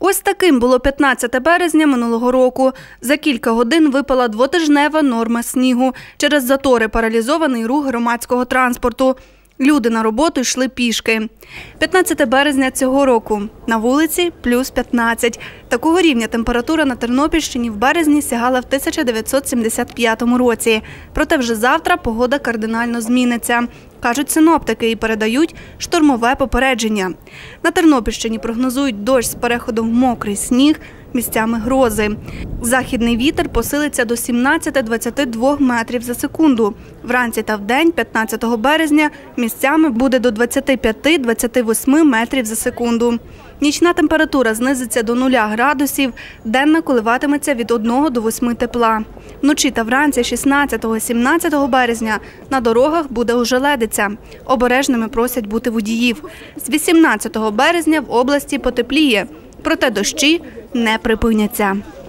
Ось таким було 15 березня минулого року. За кілька годин випала двотижнева норма снігу. Через затори паралізований рух громадського транспорту. Люди на роботу йшли пішки. 15 березня цього року. На вулиці плюс 15. Такого рівня температура на Тернопільщині в березні сягала в 1975 році. Проте вже завтра погода кардинально зміниться. Кажуть синоптики і передають штормове попередження. На Тернопільщині прогнозують дощ з переходом в мокрий сніг, місцями грози. Західний вітер посилиться до 17-22 метрів за секунду. Вранці та вдень 15 березня місцями буде до 25-28 метрів за секунду. Нічна температура знизиться до 0 градусів, денна коливатиметься від 1 до 8 тепла. Вночі та вранці 16-17 березня на дорогах буде ожеледиця. Обережними просять бути водіїв. З 18 березня в області потепліє, проте дощі не припиняться.